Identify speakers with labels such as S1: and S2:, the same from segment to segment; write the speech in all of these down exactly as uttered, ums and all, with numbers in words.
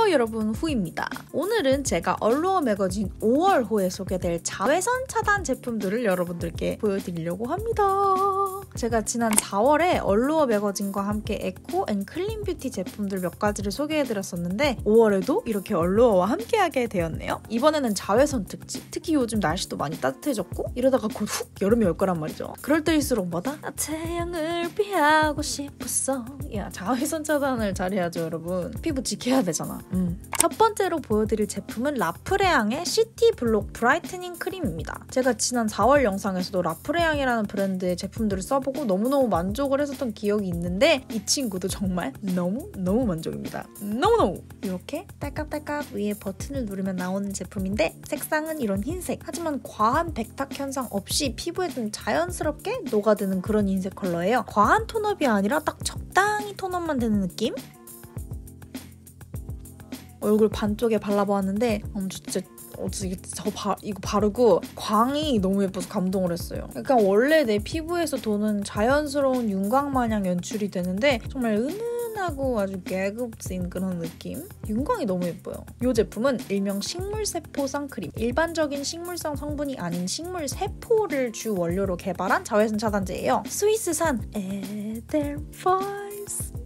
S1: 안녕하세요 여러분, 후입니다. 오늘은 제가 얼루어 매거진 오월호에 소개될 자외선 차단 제품들을 여러분들께 보여드리려고 합니다. 제가 지난 사월에 얼루어 매거진과 함께 에코 앤 클린 뷰티 제품들 몇 가지를 소개해드렸었는데 오월에도 이렇게 얼루어와 함께하게 되었네요. 이번에는 자외선 특집, 특히 요즘 날씨도 많이 따뜻해졌고 이러다가 곧 훅 여름이 올 거란 말이죠. 그럴 때일수록 뭐다? 아, 태양을 피하고 싶었어. 야, 자외선 차단을 잘해야죠 여러분. 피부 지켜야 되잖아. 음. 첫 번째로 보여드릴 제품은 라프레앙의 시티 블록 브라이트닝 크림입니다. 제가 지난 사월 영상에서도 라프레앙이라는 브랜드의 제품들을 써보고 너무너무 만족을 했었던 기억이 있는데 이 친구도 정말 너무너무 만족입니다. 너무너무! 이렇게 딸깍딸깍 위에 버튼을 누르면 나오는 제품인데 색상은 이런 흰색. 하지만 과한 백탁 현상 없이 피부에 좀 자연스럽게 녹아드는 그런 흰색 컬러예요. 과한 톤업이 아니라 딱 적당히 톤업만 되는 느낌? 얼굴 반쪽에 발라보았는데 음, 진짜 어떻게 저 바, 이거 바르고 광이 너무 예뻐서 감동을 했어요. 약간 원래 내 피부에서 도는 자연스러운 윤광 마냥 연출이 되는데 정말 은은하고 아주 계급진 그런 느낌? 윤광이 너무 예뻐요. 이 제품은 일명 식물세포 선크림. 일반적인 식물성 성분이 아닌 식물세포를 주 원료로 개발한 자외선 차단제예요. 스위스산 에델바이스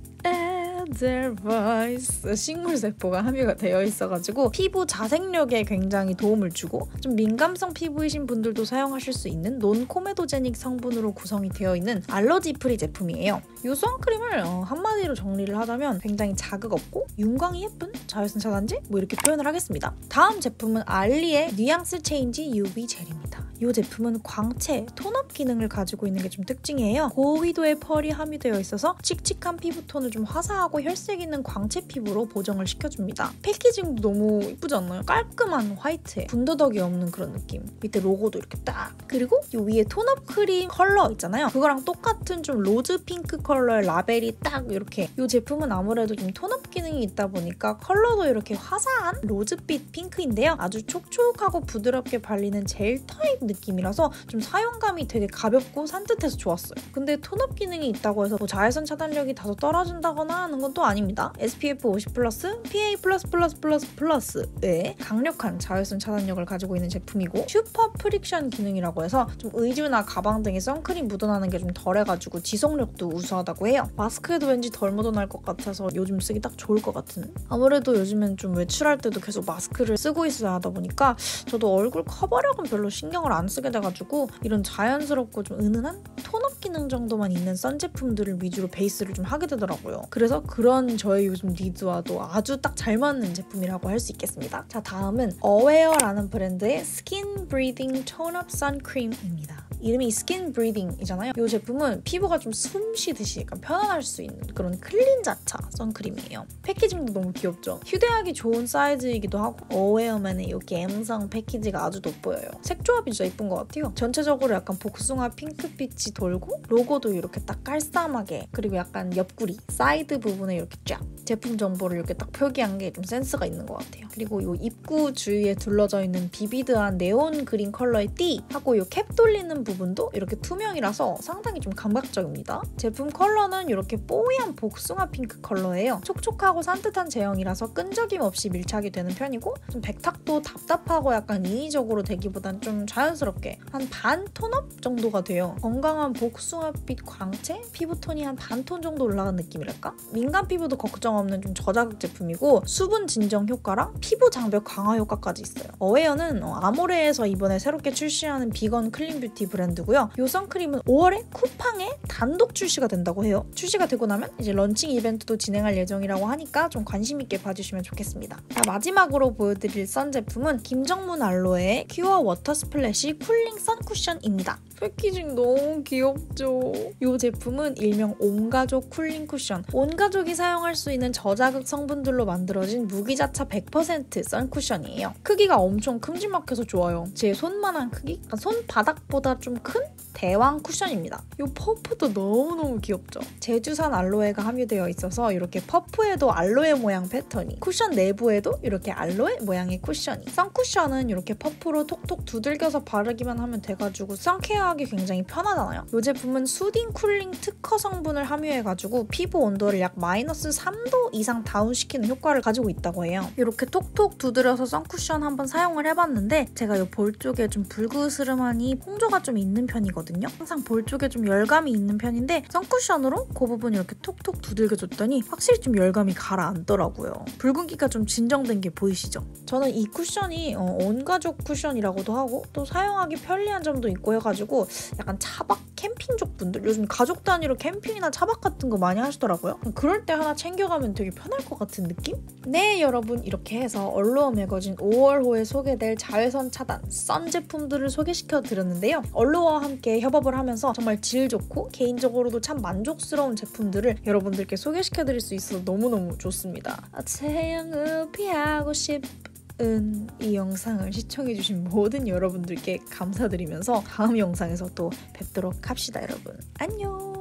S1: 에델바이스 식물세포가 함유가 되어 있어가지고 피부 자생력에 굉장히 도움을 주고 좀 민감성 피부이신 분들도 사용하실 수 있는 논코메도제닉 성분으로 구성이 되어 있는 알러지 프리 제품이에요. 이 선크림을 어, 한마디로 정리를 하자면 굉장히 자극 없고 윤광이 예쁜 자외선 차단제? 뭐 이렇게 표현을 하겠습니다. 다음 제품은 알리의 뉘앙스 체인지 유비 젤입니다. 이 제품은 광채, 톤업 기능을 가지고 있는 게 좀 특징이에요. 고위도의 펄이 함유되어 있어서 칙칙한 피부톤을 좀 화사하고 혈색 있는 광채 피부로 보정을 시켜줍니다. 패키징도 너무 이쁘지 않나요? 깔끔한 화이트에 분더덕이 없는 그런 느낌. 밑에 로고도 이렇게 딱. 그리고 이 위에 톤업 크림 컬러 있잖아요. 그거랑 똑같은 좀 로즈 핑크 컬러의 라벨이 딱 이렇게. 이 제품은 아무래도 좀 톤업 기능이 있다 보니까 컬러도 이렇게 화사한 로즈빛 핑크인데요. 아주 촉촉하고 부드럽게 발리는 젤 타입 느낌이라서 좀 사용감이 되게 가볍고 산뜻해서 좋았어요. 근데 톤업 기능이 있다고 해서 뭐 자외선 차단력이 다소 떨어진다거나 하는 건 또 아닙니다. 에스피에프 오십 플러스, 피에이 플러스 플러스 플러스 플러스의 강력한 자외선 차단력을 가지고 있는 제품이고 슈퍼 프릭션 기능이라고 해서 좀 의류나 가방 등에 선크림 묻어나는 게 좀 덜해가지고 지속력도 우수하다고 해요. 마스크에도 왠지 덜 묻어날 것 같아서 요즘 쓰기 딱 좋을 것 같은. 아무래도 요즘엔 좀 외출할 때도 계속 마스크를 쓰고 있어야 하다 보니까 저도 얼굴 커버력은 별로 신경을 안 쓰게 돼가지고 이런 자연스럽고 좀 은은한 톤업 기능 정도만 있는 선 제품들을 위주로 베이스를 좀 하게 되더라고요. 그래서 그런 저의 요즘 니즈와도 아주 딱 잘 맞는 제품이라고 할 수 있겠습니다. 자, 다음은 어웨어라는 브랜드의 스킨 브리딩 톤업 선크림입니다. 이름이 스킨 브리딩이잖아요. 이 제품은 피부가 좀 숨 쉬듯이 약간 편안할 수 있는 그런 클린자차 선크림이에요. 패키징도 너무 귀엽죠? 휴대하기 좋은 사이즈이기도 하고 어웨어만의 이 감성 패키지가 아주 돋보여요. 색조합이 진짜 예쁜 것 같아요. 전체적으로 약간 복숭아 핑크빛이 돌고 로고도 이렇게 딱 깔쌈하게, 그리고 약간 옆구리, 사이드 부분에 이렇게 쫙 제품 정보를 이렇게 딱 표기한 게 좀 센스가 있는 것 같아요. 그리고 이 입구 주위에 둘러져 있는 비비드한 네온 그린 컬러의 띠 하고 이 캡 돌리는 부분도 이렇게 투명이라서 상당히 좀 감각적입니다. 제품 컬러는 이렇게 뽀얀 복숭아 핑크 컬러예요. 촉촉하고 산뜻한 제형이라서 끈적임 없이 밀착이 되는 편이고 좀 백탁도 답답하고 약간 인위적으로 되기보단 좀 자연스럽게 한 반 톤업 정도가 돼요. 건강한 복숭아빛 광채? 피부톤이 한 반톤 정도 올라간 느낌이랄까? 민감 피부도 걱정 없는 좀 저자극 제품이고 수분 진정 효과랑 피부 장벽 강화 효과까지 있어요. 어웨어는 아모레에서 이번에 새롭게 출시하는 비건 클린 뷰티 브랜드고요. 이 선크림은 오월에 쿠팡에 단독 출시가 된다고 해요. 출시가 되고 나면 이제 런칭 이벤트도 진행할 예정이라고 하니까 좀 관심 있게 봐주시면 좋겠습니다. 자, 마지막으로 보여드릴 선 제품은 김정문 알로에의 큐어 워터 스플래시 쿨링 선 쿠션입니다. 패키징 너무 귀엽죠? 이 제품은 일명 온가족 쿨링 쿠션. 온가족이 사용할 수 있는 저자극 성분들로 만들어진 무기자차 백 퍼센트 선 쿠션이에요. 크기가 엄청 큼지막해서 좋아요. 제 손만한 크기? 손바닥보다 좀 큰 대왕 쿠션입니다. 이 퍼프도 너무너무 귀엽죠? 제주산 알로에가 함유되어 있어서 이렇게 퍼프에도 알로에 모양 패턴이, 쿠션 내부에도 이렇게 알로에 모양의 쿠션이. 선쿠션은 이렇게 퍼프로 톡톡 두들겨서 바르기만 하면 돼가지고 선케어 사용하기 굉장히 편하잖아요. 이 제품은 수딩 쿨링 특허 성분을 함유해가지고 피부 온도를 약 마이너스 삼 도 이상 다운시키는 효과를 가지고 있다고 해요. 이렇게 톡톡 두드려서 선쿠션 한번 사용을 해봤는데 제가 이 볼 쪽에 좀 불그스름하니 홍조가 좀 있는 편이거든요. 항상 볼 쪽에 좀 열감이 있는 편인데 선쿠션으로 그 부분 이렇게 톡톡 두들겨줬더니 확실히 좀 열감이 가라앉더라고요. 붉은기가 좀 진정된 게 보이시죠? 저는 이 쿠션이 어, 온가족 쿠션이라고도 하고 또 사용하기 편리한 점도 있고 해가지고 약간 차박 캠핑족 분들 요즘 가족 단위로 캠핑이나 차박 같은 거 많이 하시더라고요. 그럴 때 하나 챙겨가면 되게 편할 것 같은 느낌? 네 여러분, 이렇게 해서 얼루어 매거진 오월호에 소개될 자외선 차단 선 제품들을 소개시켜 드렸는데요. 얼루어와 함께 협업을 하면서 정말 질 좋고 개인적으로도 참 만족스러운 제품들을 여러분들께 소개시켜 드릴 수 있어서 너무너무 좋습니다. 태양을 피하고 싶 이 영상을 시청해주신 모든 여러분들께 감사드리면서 다음 영상에서 또 뵙도록 합시다 여러분. 안녕.